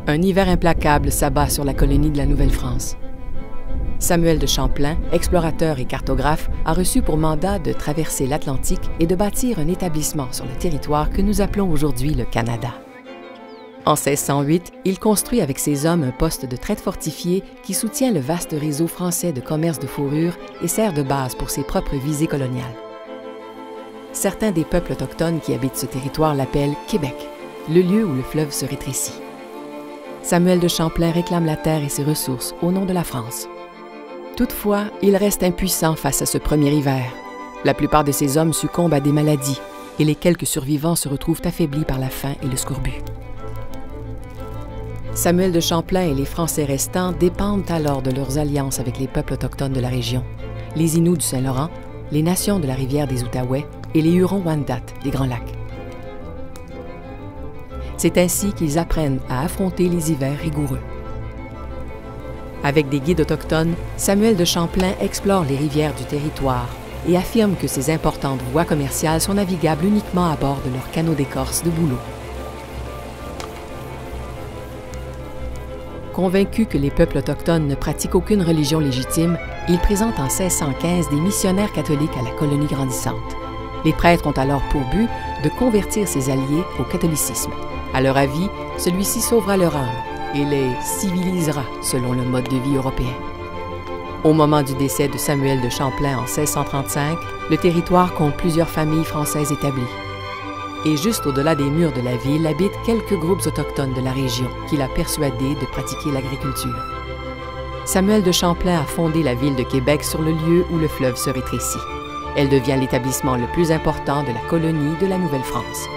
Un hiver implacable s'abat sur la colonie de la Nouvelle-France. Samuel de Champlain, explorateur et cartographe, a reçu pour mandat de traverser l'Atlantique et de bâtir un établissement sur le territoire que nous appelons aujourd'hui le Canada. En 1608, il construit avec ses hommes un poste de traite fortifié qui soutient le vaste réseau français de commerce de fourrure et sert de base pour ses propres visées coloniales. Certains des peuples autochtones qui habitent ce territoire l'appellent Québec, le lieu où le fleuve se rétrécit. Samuel de Champlain réclame la terre et ses ressources au nom de la France. Toutefois, il reste impuissant face à ce premier hiver. La plupart de ses hommes succombent à des maladies et les quelques survivants se retrouvent affaiblis par la faim et le scorbut. Samuel de Champlain et les Français restants dépendent alors de leurs alliances avec les peuples autochtones de la région, les Inuits du Saint-Laurent, les nations de la rivière des Outaouais et les Hurons-Wendat des Grands Lacs. C'est ainsi qu'ils apprennent à affronter les hivers rigoureux. Avec des guides autochtones, Samuel de Champlain explore les rivières du territoire et affirme que ces importantes voies commerciales sont navigables uniquement à bord de leurs canots d'écorce de bouleau. Convaincu que les peuples autochtones ne pratiquent aucune religion légitime, il présente en 1615 des missionnaires catholiques à la colonie grandissante. Les prêtres ont alors pour but de convertir ses alliés au catholicisme. À leur avis, celui-ci sauvera leur âme et les civilisera selon le mode de vie européen. Au moment du décès de Samuel de Champlain en 1635, le territoire compte plusieurs familles françaises établies. Et juste au-delà des murs de la ville habitent quelques groupes autochtones de la région qu'il a persuadés de pratiquer l'agriculture. Samuel de Champlain a fondé la ville de Québec sur le lieu où le fleuve se rétrécit. Elle devient l'établissement le plus important de la colonie de la Nouvelle-France.